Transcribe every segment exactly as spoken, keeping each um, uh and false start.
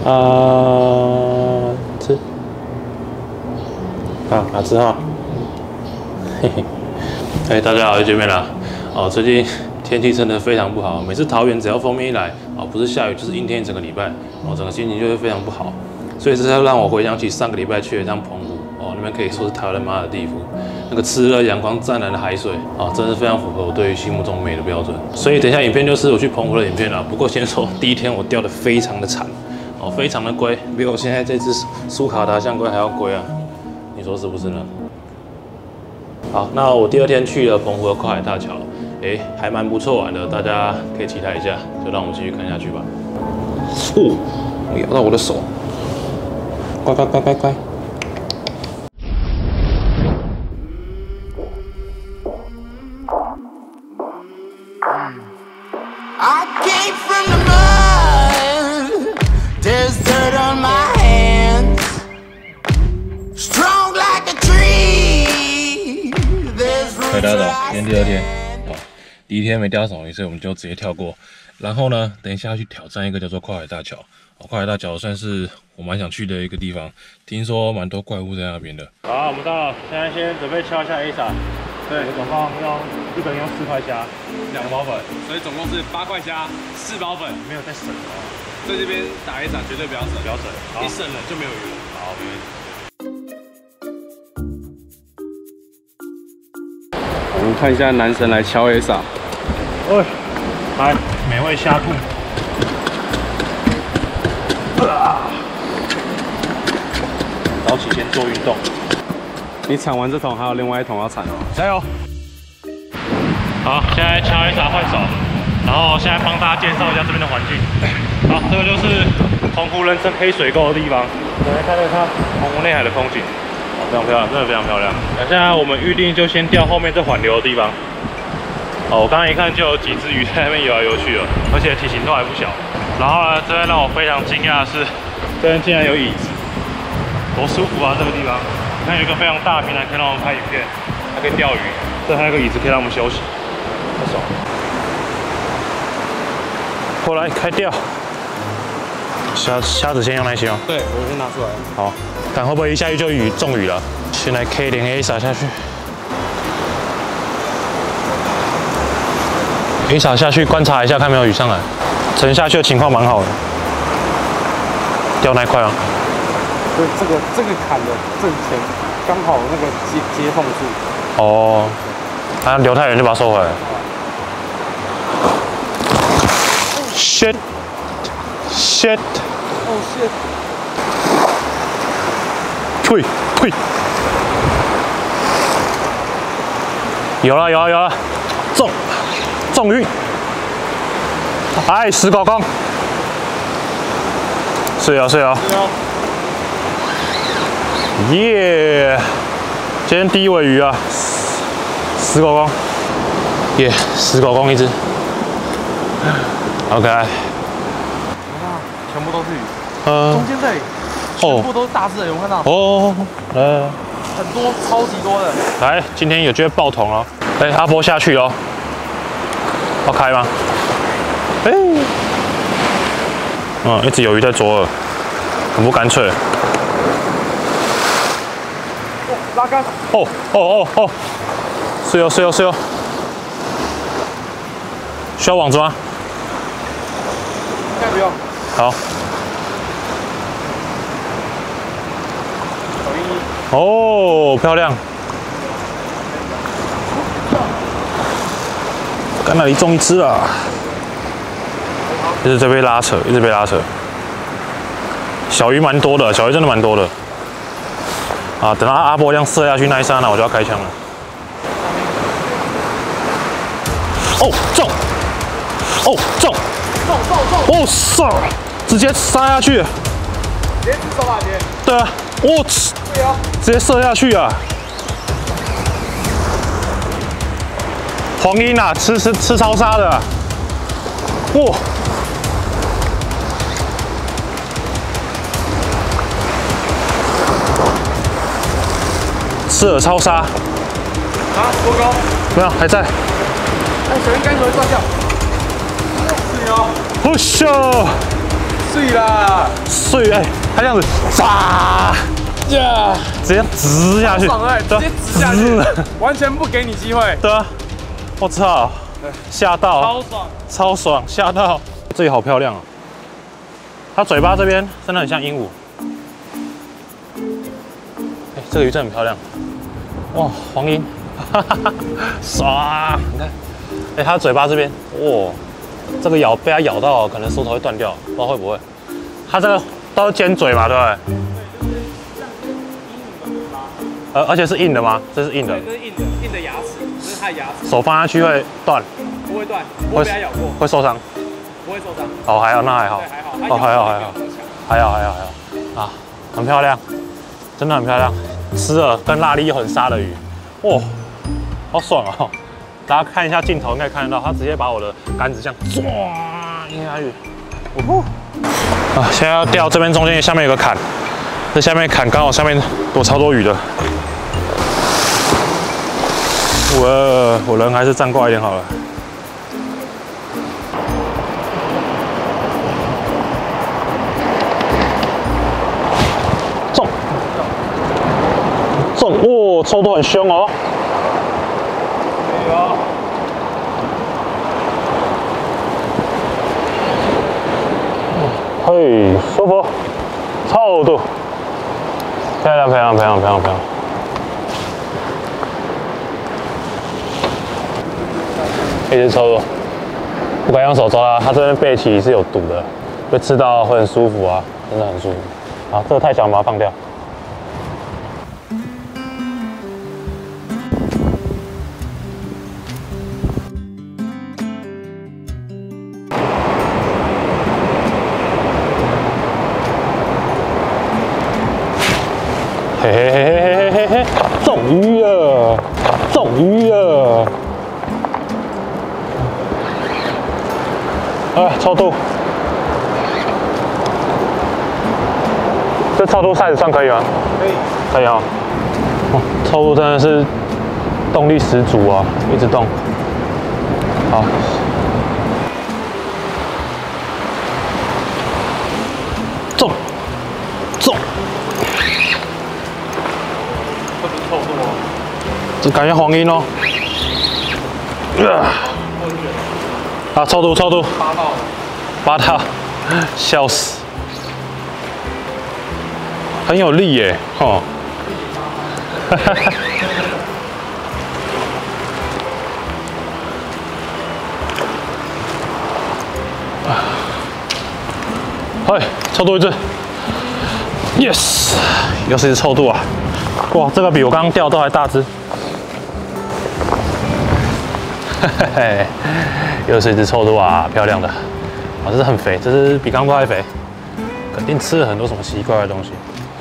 啊，吃。啊，好吃哈。嘿嘿。哎，大家好，又见面了。哦，最近天气真的非常不好，每次桃园只要封面一来，哦，不是下雨就是阴天一整个礼拜，哦，整个心情就会非常不好。所以这才让我回想起上个礼拜去了一趟澎湖，哦，那边可以说是台湾的马尔地夫，那个炽热阳光、湛蓝的海水，哦，真的是非常符合我对于心目中美的标准。所以等一下影片就是我去澎湖的影片了。不过先说第一天我钓得非常的惨，哦，非常的龟，比我现在这只苏卡达象龟还要龟啊，你说是不是呢？好，那我第二天去了澎湖的跨海大桥，哎，还蛮不错玩的，大家可以期待一下。就让我们继续看下去吧。哦，咬到我的手。 乖乖乖乖乖！回到了今天第二天，哦，第一天没钓到什么鱼，所以我们就直接跳过。然后呢，等一下要去挑战一个叫做跨海大桥。 哦，跨海大桥算是我蛮想去的一个地方，听说蛮多怪物在那边的。好，我们到了，现在先准备敲一下 A 莎。对，总共用一个人用四块虾，两包粉， 所以总共是八块虾，四包粉， 没有在省哦。 在这边打 A 莎绝对不要省， 不要省， 一省了就没有鱼了。 好，没问题。 我们看一下男神来敲 A 莎。 喂，来，美味虾兔。 早起先做运动。 你铲完这桶，还有另外一桶要铲哦， 加油！好，现在敲一下换手，然后现在帮大家介绍一下这边的环境。好，这个就是澎湖人称黑水沟的地方。我们来看看它澎湖内海的风景，哦，非常漂亮，真的非常漂亮。那现在我们预定就先钓后面这缓流的地方。哦，我刚刚一看就有几只鱼在那边游来游去了，而且体型都还不小。然后呢，这边让我非常惊讶的是，这边竟然有椅子。 多舒服啊！这个地方，你看有一个非常大的平台可以让我们拍影片，还可以钓鱼，这还有个椅子可以让我们休息，太爽了。过来开钓，虾虾子先用来洗哦。 对，我先拿出来。 好，看会不会一下去就雨中雨了？先来 K 连 A 撒下去 ，A 撒下去观察一下，看没有鱼上来。沉下去的情况蛮好的，钓那一块啊。 对，这个这个坎的正前，刚好那个接接缝处。 哦，它流太远就把它收回来。shit shit 哦 shit！ 退退。有了有了有了，中中鱼！哎，石狗公。是哦是哦。 对哦。 耶！ Yeah, 今天第一尾鱼啊，石狗公，耶，石狗公一只。OK。你看， 全部都是鱼。 呃。 中间这里，全部都是大只的，有没有看到？ 哦，来， 很多，超级多的。 来，今天有机会爆桶了。哎，阿波下去哦。要开吗？哎。嗯，一直有鱼在左耳，很不干脆。 拉杆！ 哦哦哦哦，是哦是哦是哦，需要网子吗？ 应该不用。 好。哦，漂亮！刚那里中一只啊！一直在被拉扯，一直被拉扯。小鱼蛮多的，小鱼真的蛮多的。 啊！等到阿波这样射下去那一刹那，我就要开枪了。哦，中！哦，中！ 中中中！ 哦，上！直接杀下去！ 直接吃手把节。 对啊，我操！ 对啊， 直接射下去啊！黄莺啊，吃吃吃超杀的、啊！哇！刺耳超杀！ 啊，多高？ 没有，还在。 哎，小鱼该怎么会断掉？是哦。 不秀！ 是碎啦！ 碎哎，它这样子，唰，呀，直接直下去， 直接直下去，完全不给你机会。 对啊，我操，吓到， 超爽， 超爽，吓到，这里好漂亮啊！它嘴巴这边真的很像鹦鹉。哎，这个鱼真的很漂亮，哇，黄莺，哈哈哈，爽！你看，哎，它嘴巴这边，哇。这个咬被它咬到，可能舌头会断掉，不知道会不会。它这个都是尖嘴嘛，对不对？呃，而且是硬的吗？这是硬的。 对，这是硬的，硬的牙齿，这是它的牙齿。 手放下去会断？ 不会断，不会被它咬过。 会受伤？ 不会受伤。 哦，还好，那还好。 对，还好。 哦，还好，还好。还好，还好，还好。啊，很漂亮，真的很漂亮。吃了跟辣力又很杀的鱼，哇，好爽哦！大家看一下镜头，应该看得到，他直接把我的杆子这样唰扔下去。呜啊，现在要钓这边中间下面有个坎，这下面坎刚好下面有超多鱼的。我我人还是站过来一点好了。中中，哇，抽得很凶哦。嘿，舒服，臭度，漂亮漂亮漂亮漂亮漂亮。一直抽住，不敢用手抓它，它这边背鳍是有毒的，被吃到会很舒服啊，真的很舒服。好，这个太小，把它放掉。嘿嘿嘿嘿嘿嘿嘿，中鱼了，中鱼了！啊，超度，这超度 size 算可以吗？可以，可以啊、哦。超度真的是动力十足啊，一直动。好，中，中。这感觉黄莺哦，啊，超度超度，八道，八道，笑死，很有力耶，哦，哈哈哈，哎，超度一只 ，yes， 又是一只臭度啊。哇，这个比我刚刚钓都还大只，嘿嘿嘿，又是一只臭度啊，漂亮的，啊，这是很肥，这是比刚刚都还肥，肯定吃了很多什么奇怪的东西。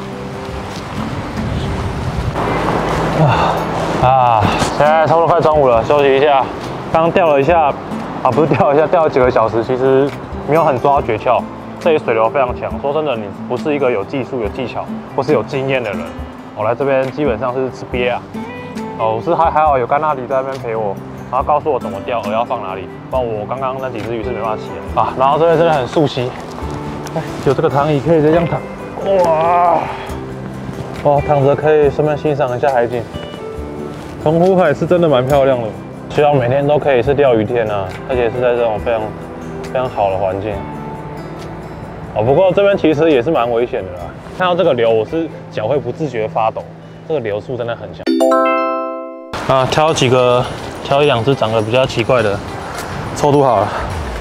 啊啊，现在差不多快中午了，休息一下。刚刚钓了一下，啊，不是钓了一下，钓了几个小时，其实没有很抓到诀窍。这里水流非常强，说真的，你不是一个有技术、有技巧或是有经验的人。我来这边基本上是吃鳖啊，哦，我是还还好有甘纳迪在那边陪我，然后告诉我怎么钓，饵要放哪里，不然我刚刚那几只鱼是没办法起的啊。然后这边真的很熟悉，有这个躺椅可以这样躺，哇，哇，躺着可以顺便欣赏一下海景。澎湖海是真的蛮漂亮的，希望每天都可以是钓鱼天啊，而且是在这种非常非常好的环境。哦，不过这边其实也是蛮危险的啦。看到这个流，我是脚会不自觉发抖，这个流速真的很强。啊，挑几个，挑一两只长得比较奇怪的，抽度好了。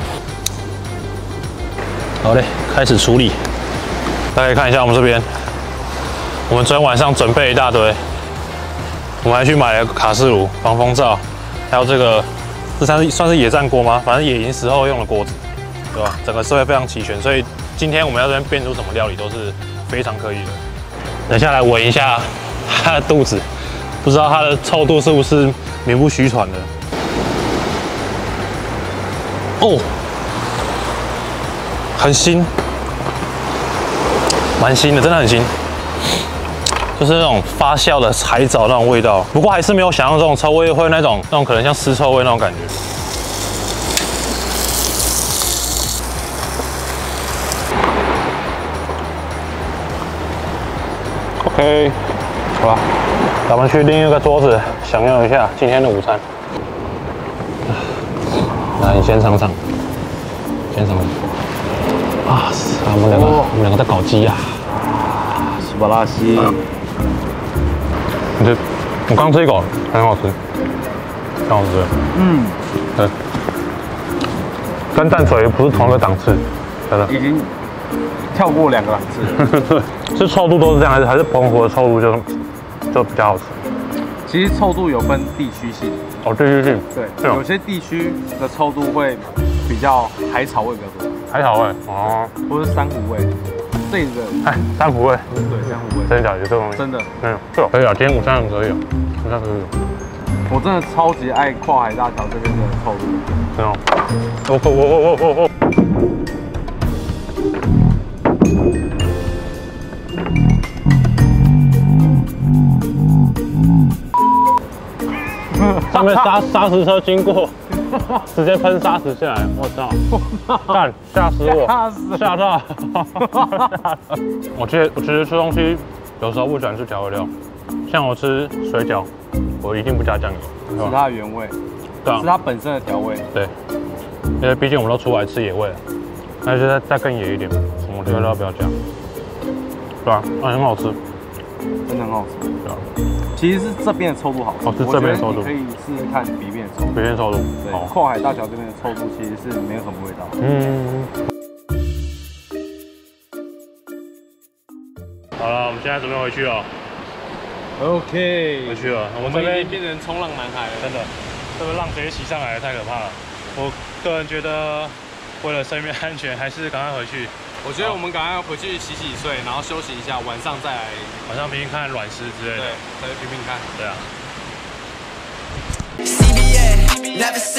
好嘞，开始处理。大家可以看一下我们这边，我们昨天晚上准备一大堆，我们还去买了卡式炉、防风罩，还有这个，这算是算是野战锅吗？反正野营时候用的锅子，对吧？整个设备非常齐全，所以今天我们要这边变出什么料理都是非常可以的。等下来闻一下它的肚子，不知道它的臭度是不是名不虚传的。哦，很腥，蛮腥的，真的很腥，就是那种发酵的海藻那种味道。不过还是没有想象中臭味会那种那种可能像尸臭味那种感觉。 OK， 好吧，咱们去另一个桌子享用一下今天的午餐。来，你先尝尝，先尝尝。啊，我们两个，哦、我们两个在搞鸡呀、啊。 斯巴拉西。 你这，我刚吃一口，很好吃，很好吃。嗯。对。跟淡水不是同一个档次，真的。 已经跳过两个档次。 是臭度都是这样，还是还是澎湖的臭度就就比较好吃？ 其实臭度有分地区性。 哦，地区性。 对，有些地区的臭度会比较海草味比较多。 海草味哦， 或是珊瑚味。这个哎，珊瑚味。 对，珊瑚味。 真的假的？有这个东西？ 真的。 嗯，对哦，可以啊，今天午餐很可以哦，午餐可以哦。 我真的超级爱跨海大桥这边的臭度。 真的。我我我我我我。上面砂砂石车经过，直接喷砂石下来，我操！干，吓死我，吓到！我其实我其实吃东西有时候不喜欢吃调味料，像我吃水饺，我一定不加酱油， 是它的原味，对啊，是它本身的调味。对， 因为毕竟我们都出来吃野味了，那就再再更野一点，什么调料不要加，对吧？啊，很好吃， 真的很好吃， 对啊。 其实是这边的臭度好吃， 哦，是这边的臭度， 可以试试看北边的臭度。 北边臭度， 对，跨海大桥这边的臭度其实是没有什么味道。嗯。 好了，我们现在准备回去了。 OK， 回去了。我们这边变成冲浪男孩了， 真的，这个浪直接袭上来，太可怕了。我个人觉得，为了生命安全，还是赶快回去。 我觉得我们赶快回去洗洗睡，然后休息一下，晚上再来， 晚上拼拼看软丝之类的， 对，再去拼拼看， 对啊。